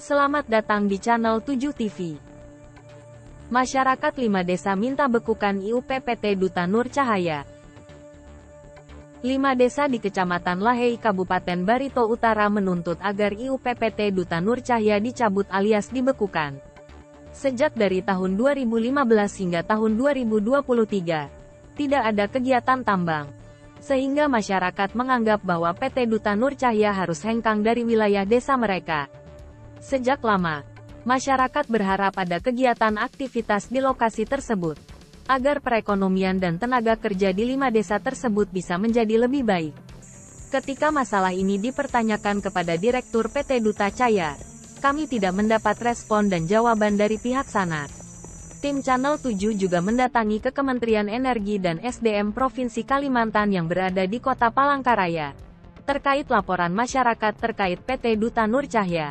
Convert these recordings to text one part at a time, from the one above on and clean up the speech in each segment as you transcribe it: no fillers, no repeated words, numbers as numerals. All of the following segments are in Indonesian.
Selamat datang di channel 7 TV. Masyarakat 5 desa minta bekukan IUPPT Duta Nur Cahaya. 5 desa di Kecamatan Lahei, Kabupaten Barito Utara menuntut agar IUPPT Duta Nur Cahaya dicabut alias dibekukan. Sejak dari tahun 2015 hingga tahun 2023, tidak ada kegiatan tambang. Sehingga masyarakat menganggap bahwa PT Duta Nur Cahaya harus hengkang dari wilayah desa mereka. Sejak lama, masyarakat berharap ada kegiatan aktivitas di lokasi tersebut, agar perekonomian dan tenaga kerja di 5 desa tersebut bisa menjadi lebih baik. Ketika masalah ini dipertanyakan kepada Direktur PT Duta Cahaya, kami tidak mendapat respon dan jawaban dari pihak sana. Tim Channel 7 juga mendatangi ke Kementerian Energi dan SDM Provinsi Kalimantan yang berada di Kota Palangkaraya, terkait laporan masyarakat terkait PT Duta Nur Cahaya.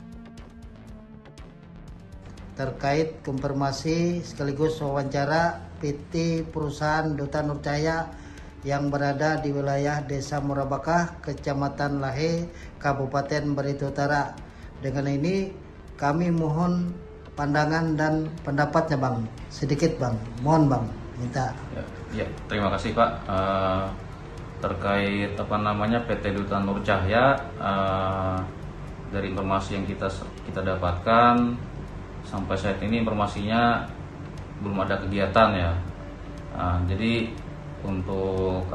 Terkait konfirmasi sekaligus wawancara PT Perusahaan Duta Nur Cahaya yang berada di wilayah Desa Murabakah, Kecamatan Lahei, Kabupaten Barito Utara. Dengan ini kami mohon pandangan dan pendapatnya Bang. Sedikit Bang, mohon Bang, minta. Ya, terima kasih Pak. Terkait PT Duta Nur Cahaya, dari informasi yang kita dapatkan, sampai saat ini informasinya belum ada kegiatan ya. Jadi untuk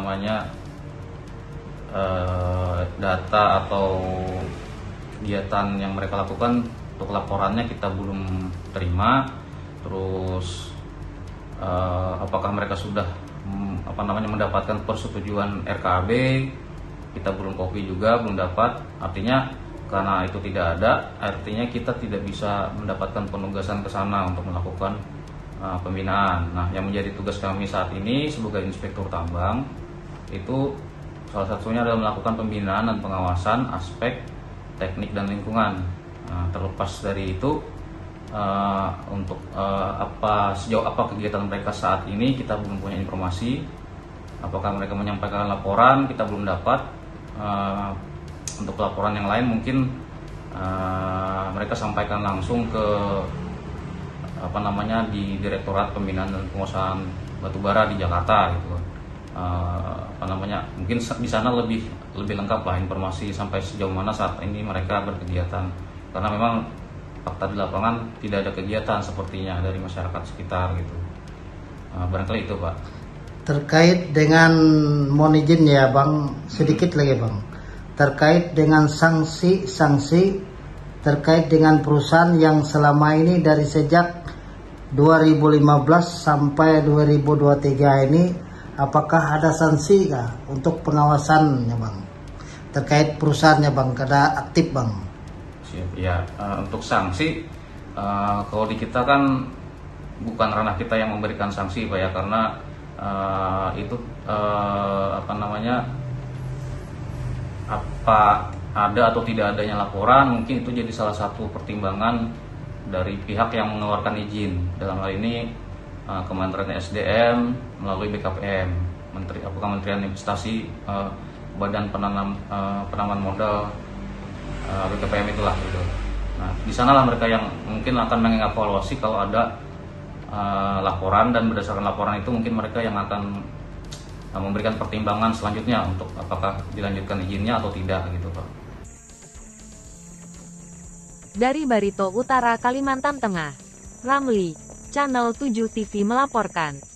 data atau kegiatan yang mereka lakukan, untuk laporannya kita belum terima. Terus apakah mereka sudah mendapatkan persetujuan RKAB, kita belum copy juga, belum dapat. Artinya karena itu tidak ada, artinya kita tidak bisa mendapatkan penugasan ke sana untuk melakukan pembinaan. Nah, yang menjadi tugas kami saat ini sebagai inspektur tambang itu salah satunya adalah melakukan pembinaan dan pengawasan aspek teknik dan lingkungan. Nah, terlepas dari itu, untuk sejauh apa kegiatan mereka saat ini kita belum punya informasi. Apakah mereka menyampaikan laporan, kita belum dapat. Untuk laporan yang lain mungkin mereka sampaikan langsung ke di Direktorat Pembinaan dan Penguasaan Batubara di Jakarta gitu. Mungkin di sana lebih lengkap lah informasi sampai sejauh mana saat ini mereka berkegiatan, karena memang fakta di lapangan tidak ada kegiatan sepertinya dari masyarakat sekitar gitu. Barangkali itu Pak. Terkait dengan mohon izin ya Bang, sedikit lagi Bang. Terkait dengan sanksi terkait dengan perusahaan yang selama ini dari sejak 2015 sampai 2023 ini, apakah ada sanksi kah untuk pengawasannya Bang? Terkait perusahaannya Bang, kada aktif Bang? Siap, ya. Untuk sanksi, kalau di kita kan bukan ranah kita yang memberikan sanksi Pak ya, karena itu apa ada atau tidak adanya laporan, mungkin itu jadi salah satu pertimbangan dari pihak yang mengeluarkan izin. Dalam hal ini Kementerian SDM melalui BKPM, Kementerian Investasi, Badan Penanaman Modal, BKPM itulah gitu. Nah, di sanalah mereka yang mungkin akan mengevaluasi kalau ada laporan, dan berdasarkan laporan itu mungkin mereka yang akan memberikan pertimbangan selanjutnya untuk apakah dilanjutkan izinnya atau tidak gitu Pak. Dari Barito Utara, Kalimantan Tengah, Ramli, Channel 7 TV melaporkan.